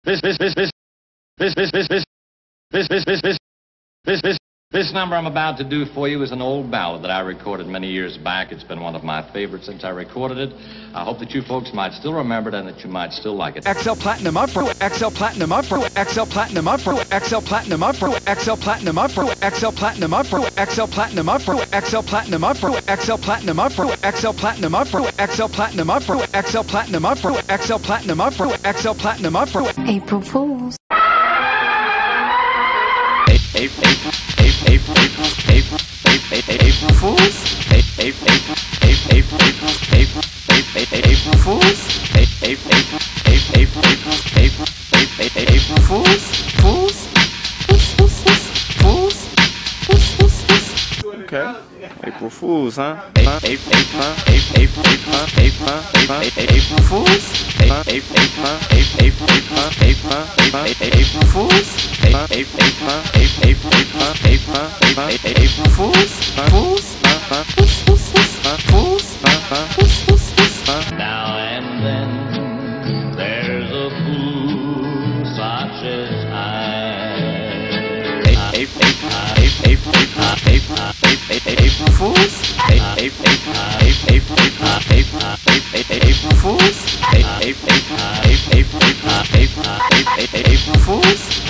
This number I'm about to do for you is an old ballad that I recorded many years back. It's been one of my favorites since I recorded it. I hope that you folks might still remember it and that you might still like it. XL Platinum up for XL Platinum up for XL Platinum up for XL Platinum up for XL Platinum up for XL Platinum up for XL Platinum up for XL Platinum up for XL Platinum up for XL Platinum up for XL Platinum up for XL Platinum up for XL Platinum up for XL Platinum up for April Fools. April Fools. April Fools. April Fools. Okay. April Fools, huh? April Fools. April Fools. Now and then there's a fool such as I. April Fools. April Fools. April Fools.